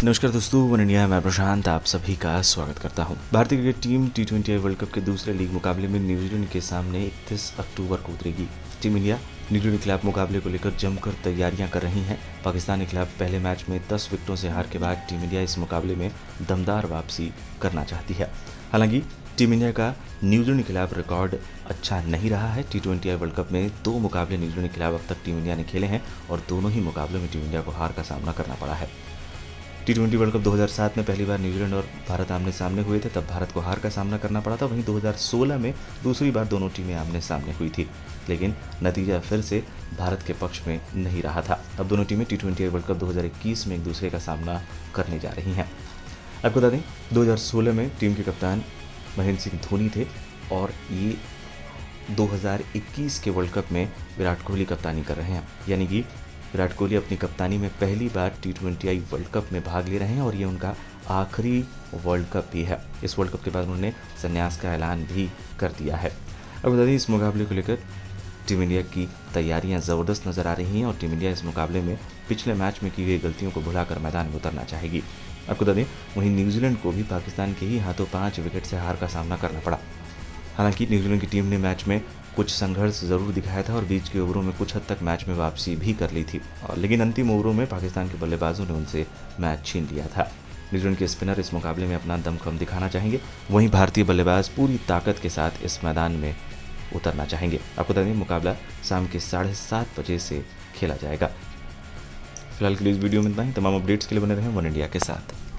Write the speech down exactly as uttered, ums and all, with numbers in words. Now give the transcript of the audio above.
नमस्कार दोस्तों, one India मैं प्रशांत आप सभी का स्वागत करता हूं। भारतीय cricket team T twenty world cup के दूसरे लीग मुकाबले में न्यूजीलैंड के सामने इकतीस अक्टूबर को उतरेगी। टीम इंडिया न्यूजीलैंड के खिलाफ मुकाबले को लेकर जमकर तैयारियां कर रही है। पाकिस्तान के खिलाफ पहले मैच में दस विकेटों से हार के बाद टीम इंडिया इस मुकाबले में दमदार वापसी करना चाहती है। हालांकि टीम इंडिया का न्यूजीलैंड के खिलाफ रिकॉर्ड अच्छा नहीं रहा है। टी ट्वेंटी वर्ल्ड कप में दो मुकाबले न्यूजीलैंड के खिलाफ अब तक टीम इंडिया ने खेले हैं और दोनों ही मुकाबलों में टीम इंडिया को हार का सामना करना पड़ा है। टी ट्वेंटी वर्ल्ड कप दो हज़ार सात में पहली बार न्यूजीलैंड और भारत आमने सामने हुए थे, तब भारत को हार का सामना करना पड़ा था। वहीं दो हज़ार सोलह में दूसरी बार दोनों टीमें आमने सामने हुई थी, लेकिन नतीजा फिर से भारत के पक्ष में नहीं रहा था। अब दोनों टीमें टी ट्वेंटी वर्ल्ड कप दो हज़ार इक्कीस में एक दूसरे का सामना करने जा रही हैं। आपको बता दें, दो हज़ार सोलह में टीम के कप्तान महेंद्र सिंह धोनी थे और ये दो हज़ार इक्कीस के वर्ल्ड कप में विराट कोहली कप्तानी कर रहे हैं। यानी कि विराट कोहली अपनी कप्तानी में पहली बार टी ट्वेंटी वर्ल्ड कप में भाग ले रहे हैं और ये उनका आखिरी वर्ल्ड कप भी है। इस वर्ल्ड कप के बाद उन्होंने संन्यास का ऐलान भी कर दिया है। अब बता दें, इस मुकाबले को लेकर टीम इंडिया की तैयारियां ज़बरदस्त नज़र आ रही हैं और टीम इंडिया इस मुकाबले में पिछले मैच में की गई गलतियों को भुलाकर मैदान में उतरना चाहेगी। आपको बता दें, वहीं न्यूजीलैंड को भी पाकिस्तान के ही हाथों पाँच विकेट से हार का सामना करना पड़ा। हालांकि न्यूजीलैंड की टीम ने मैच में कुछ संघर्ष जरूर दिखाया था और बीच के ओवरों में कुछ हद तक मैच में वापसी भी कर ली थी, और लेकिन अंतिम ओवरों में पाकिस्तान के बल्लेबाजों ने उनसे मैच छीन लिया था। न्यूजीलैंड के स्पिनर इस मुकाबले में अपना दमखम दिखाना चाहेंगे, वहीं भारतीय बल्लेबाज पूरी ताकत के साथ इस मैदान में उतरना चाहेंगे। आपको बता दें, मुकाबला शाम के साढ़े सात बजे से खेला जाएगा। फिलहाल के लिए इस वीडियो में इतना ही। तमाम अपडेट्स के लिए बने रहें वन इंडिया के साथ।